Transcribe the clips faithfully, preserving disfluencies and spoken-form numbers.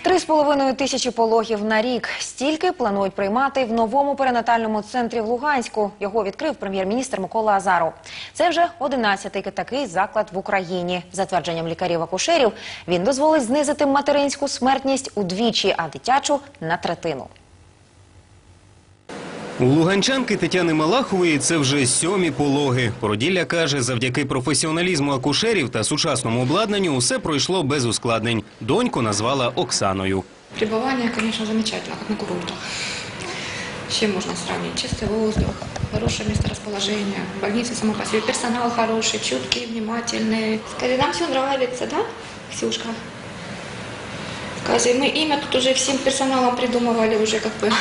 Три з половиною тисячі пологів на рік. Стільки планують приймати в новому перинатальному центрі в Луганську. Його відкрив прем'єр-міністр Микола Азаров. Це вже одинадцятий такий заклад в Україні. За твердженням лікарів-акушерів, він дозволить знизити материнську смертність удвічі, а дитячу – на третину. У луганчанки Тетяни Малахової це вже сьомі пологи. Породілля каже, завдяки професіоналізму акушерів та сучасному обладнанню усе пройшло без ускладнень. Доньку назвала Оксаною. Пребывание, конечно, замечательно, как на курортах. С чем можно сравнить? Чистый воздух, хорошее месторасположение, больница сама по себе, персонал хороший, чуткий, внимательный. Скажи, нам все нравится, да, Ксюшка? Скажи, мы имя тут уже всем персоналом придумывали уже как бы.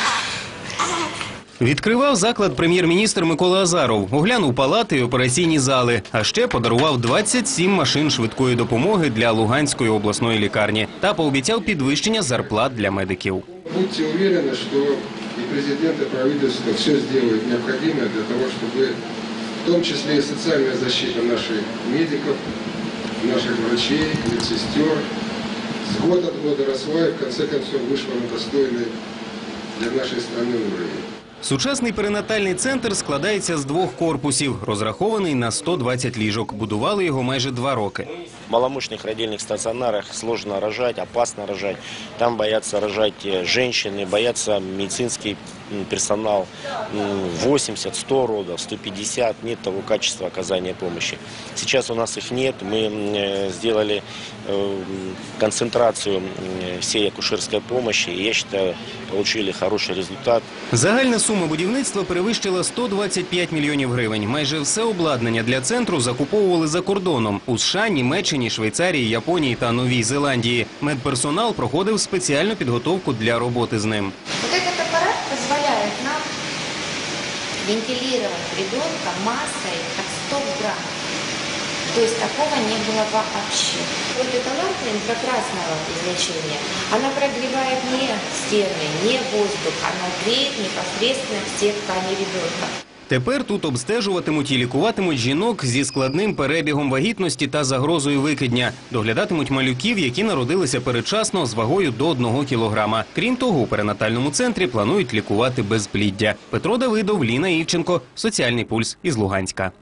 Відкривав заклад прем'єр-міністр Микола Азаров, оглянув палати і операційні зали, а ще подарував двадцять сім машин швидкої допомоги для Луганської обласної лікарні та пообіцяв підвищення зарплат для медиків. Будьте уверені, що і президент, і правительство все зроблять необхідне для того, щоб в тому числі і соціальна захист наших медиків, наших врачей, медсестер з года до года росла і в кінці кінців вийшла на достойний для нашої країни рівень. Сучасний перинатальний центр складається з двох корпусів, розрахований на сто двадцять ліжок. Будували його майже два роки. В маломощных родильных стационарах сложно рожать, опасно рожать. Там боятся рожать женщины, боятся медицинский персонал. восемьдесят, сто родов, сто пятьдесят, нет того качества оказания помощи. Сейчас у нас их нет. Мы сделали концентрацию всей акушерской помощи. И я считаю, получили хороший результат. Загальна сума будівництва перевищила сто двадцять п'ять мільйонів гривень. Майже все обладнання для центру закуповували за кордоном – у США, Німеччині, Швейцарії, Японії та Новій Зеландії. Медперсонал проходив спеціальну підготовку для роботи з ним. Вот этот аппарат позволяет нам вентилировать ребенка массой от сто грамм. То есть такого не было вообще. Вот эта лампа инфракрасного излучения, она прогревает не стены, не воздух, она греет непосредственно все ткани ребенка. Тепер тут обстежуватимуть і лікуватимуть жінок зі складним перебігом вагітності та загрозою викидня. Доглядатимуть малюків, які народилися передчасно з вагою до одного кілограма. Крім того, у перинатальному центрі планують лікувати безпліддя. Петро Давидов, Ліна Івченко, Соціальний пульс із Луганська.